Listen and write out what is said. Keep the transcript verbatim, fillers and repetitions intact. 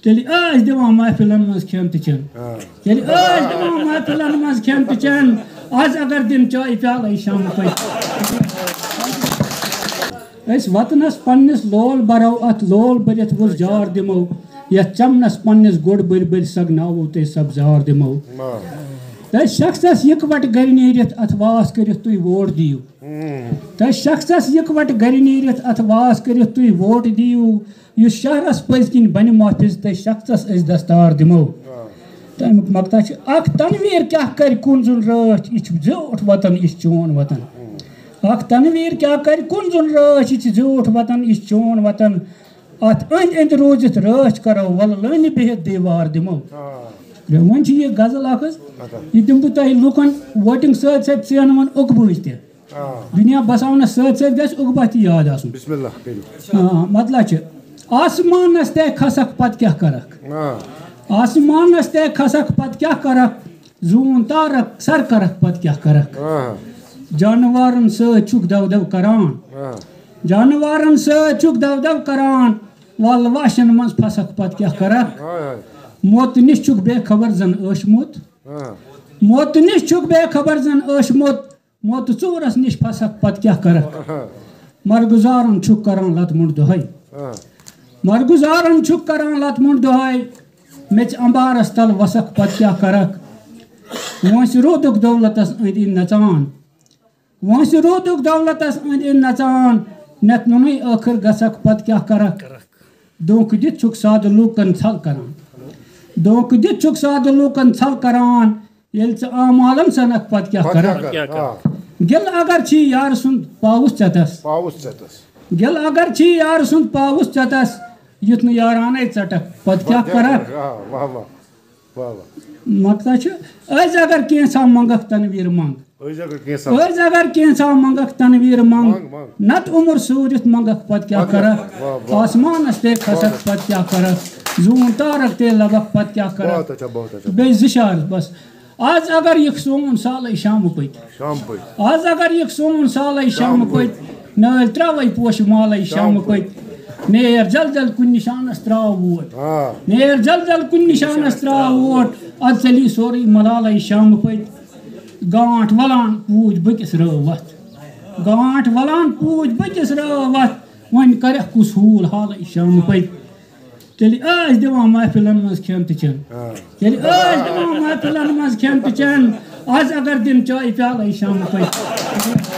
تیٚلہِ ٲسۍ دِوان محفِلن منٛز کھٮ۪ن تہٕ چٮ۪ن تیٚلہِ ٲسۍ دِوان محفِلن منٛز کھٮ۪ن تہٕ چٮ۪ن آز اگر دِن چایہِ پیالے شامہٕ پٔتۍ أسۍ وطنس پننِس لول برو اتھ لول بٔرِتھ وُزجار دِمو یتھ چمنس پننِس گوٚڑ بٔرۍ بٔرۍ سگناوو تۄہہِ سبزار دِمو تۄہہِ شخصس یِکوٹہٕ گرِ نیٖرِتھ اتھ واس کٔرِتھ تُہۍ ووٹ دِیِو تۄہہِ شخصس یِکوٹہٕ گرِ نیٖرِتھ اتھ واس کٔرِتھ تُہۍ ووٹ دِیِو یُس شہرس پٔزۍ کِنۍ بنہِ محفِظ تۄہہِ شخصس أسۍ دستار دِمو تمیُک مقطع چھُ اکھ تنویٖر کیاہ کرِ کُن زُن رٲچھ یہِ چھُ زیوٗٹھ وطن یہِ چھُ چون وطن اکھ تنویٖر کیاہ کرِ کُن زُن رٲچھ یہِ چھُ زیوٗٹھ وطن یہِ چھُ چون وطن اتھ أنٛدۍ أنٛدۍ روٗزِتھ رٲچھ کرو ولہٕ لٲنہِ بِہِتھ دیوار دِمو وۄنۍ چھِ یہِ غزل اکھ حظ یہِ دِمہٕ بہٕ تۄہہِ لُکن ووٹِنگ سۭتۍ سۭتۍ ژینوَن اُقبہٕچ تہِ دُنیا بساونس سۭتۍ سۭتۍ گژھِ اُقبہ تہِ یاد آسُن مطلب چھُ آسمانس تے کھسکھ پتہٕ کیاہ کرکھ آسمانس تے کھسکھ پتہٕ کیاہ کرکھ زوٗن تارکھ سر کرکھ پتہٕ کیاہ کرکھ جانورن سۭتۍ چھُکھ دو دو کران جانورن سۭتۍ چھُکھ دو دو کران ولہٕ واشن منٛز پھسکھ پتہٕ کیاہ کرکھ موتہٕ نِش چھُکھ بے خبر زن ٲشمُت موتہٕ نِش چھُکھ بے خبر زن ٲشمُت موتہٕ ژوٗرس نِش پھسکھ پتہٕ کیاہ کرکھ مرگُزارن چھُکھ کران لت مُنڈ دۄہے مرگُزارن چھُکھ کران لت مُنڈ دۄہے میٚژِ امبارس تل وسکھ پتہٕ کیاہ کرکھ وٲنٛسہِ روٗدُکھ دولتس أنٛدۍ أنٛدۍ نژان وٲنٛسہِ روٗدُکھ دولتس أنٛدۍ أنٛدۍ نژان نٮ۪تھ نُنٕے ٲخٕر گژھکھ پتہٕ کیاہ کرکھ دھوکہٕ دِتھ چھُکھ سادٕ لوٗکن ژھل کران دھوکہٕ دِتھ چھُکھ سادٕ لوٗکن ژھل کران ییٚلہِ ژٕ آمالن سنکھ پتہٕ کیاہ کرکھ گِل اگر چھی یارٕ سُنٛد پاوُس ژٮ۪تس گِل اگر چھی یارٕ سُنٛد پاوُس ژٮ۪تس یُتھ نہٕ یارانے ژٹکھ پتہٕ کیاہ کرکھ مقطع چھُ أزۍ اگر کینٛژھا منگکھ تنویٖر منٛگ أزۍ اگر کینٛژھا منگکھ تنویٖر منٛگ نتہٕ عُمر سوٗرِتھ منگکھ پتہٕ کیاہ کرکھ آسمانس تے کھسکھ پتہٕ کیاہ کرکھ زوٗن تارک تے لبکھ پتہٕ کیاہ کرکھ بیٚیہِ زٕ شعر بس آز اگر یِکھ سون سالے شامہٕ پٔتۍ آز اگر یِکھ سون سالے شامہٕ پٔتۍ نٲلۍ تراوے پوشہِ مالے شامہٕ پٔتۍ نیر جل جل کُنہِ نِشانس تراو ووٹ نیر جل جل کُنہِ نِشانس تراو ووٹ ادٕ ژٔلی سورُے ملالے شامہٕ پٔتۍ گانٛٹھ ولان پوٗج بٔکِس رٲو وتھ گانٛٹھ ولان پوٗج بٔکِس رٲو وتھ وۄنۍ کرکھ کُس ہوٗل حالے شامہٕ پٔتۍ تیٚلہِ ٲسۍ دِوان محفِلن منٛز کھٮ۪ن تہٕ چٮ۪ن تیٚلہِ ٲسۍ دِوان محفِلن منٛز کھٮ۪ن تہٕ چٮ۪ن آز اگر دِن چایہِ پیالے شامہٕ پٔتۍ